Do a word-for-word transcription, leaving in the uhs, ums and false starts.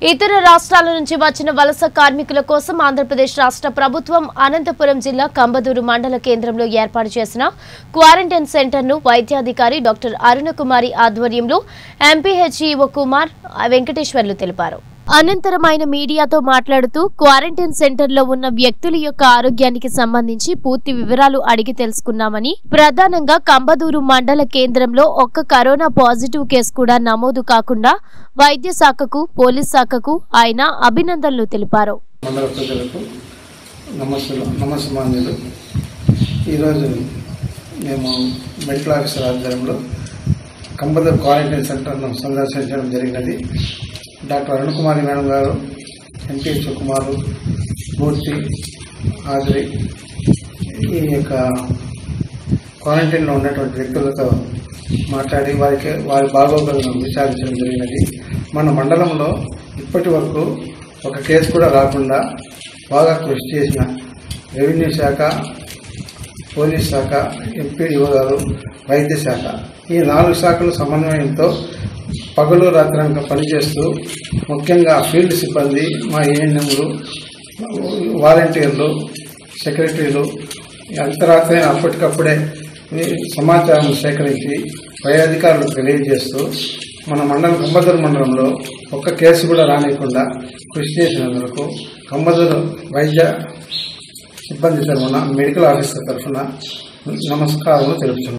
ఇతర రాష్ట్రాల నుంచి వచ్చిన వలస కార్మికుల కోసం ఆంధ్రప్రదేశ్ రాష్ట్ర ప్రభుత్వం అనంతపురం జిల్లా కంబదూరు మండల కేంద్రంలో ఏర్పాటు చేసిన క్వారంటైన్ సెంటర్ను వైద్యాధికారి డాక్టర్ అరుణకుమారి ఆధ్వర్యంలో ఎంపీహెచ్ఈఓ కుమార్ వెంకటేశ్వర్లు తెలిపారు. అనంతరం ఆయన మీడియాతో మాట్లాడుతూ క్వారంటైన్ సెంటర్లో ఉన్న వ్యక్తుల యొక్క ఆరోగ్యానికి సంబంధించి పూర్తి వివరాలు అడిగి తెలుసుకున్నామని, ప్రధానంగా కంబదూరు మండల కేంద్రంలో ఒక్క కరోనా పాజిటివ్ కేసు కూడా నమోదు కాకుండా వైద్య శాఖకు, పోలీస్ శాఖకు ఆయన అభినందనలు తెలిపారు. మెడికల్ ఆఫీసర్ ఆధ్వర్యంలో కంబదూరు క్వారంటైన్ సెంటర్ను సందర్శించడం జరిగినది. డాక్టర్ అరుణకుమారి మేడం గారు, ఎంపీహెచ్ఓ కుమారు, మూర్తి, ఆద్రి ఈ యొక్క క్వారంటైన్లో ఉన్నటువంటి వ్యక్తులతో మాట్లాడి వారికి వారి బాగోగులను విచారించడం జరిగినది. మన మండలంలో ఇప్పటి వరకు ఒక కేసు కూడా రాకుండా బాగా కృషి చేసిన రెవెన్యూ శాఖ, పోలీస్ శాఖ, ఎంపీడీఓ గారు, వైద్య శాఖ ఈ నాలుగు శాఖల సమన్వయంతో పగలు రాత్రి పనిచేస్తూ ముఖ్యంగా ఫీల్డ్ సిబ్బంది, మా ఏఎన్ఎంలు, వాలంటీర్లు, సెక్రటరీలు అంతరాత్రి అప్పటికప్పుడే సమాచారం సేకరించి పై అధికారులకు తెలియజేస్తూ మన మండలం కంబదూరు మండలంలో ఒక్క కేసు కూడా రానియకుండా కృషి చేసినందుకు కంబదూరు వైద్య సిబ్బంది తరఫున, మెడికల్ ఆఫీసర్ తరఫున నమస్కారాలు తెలుపుతున్నాను.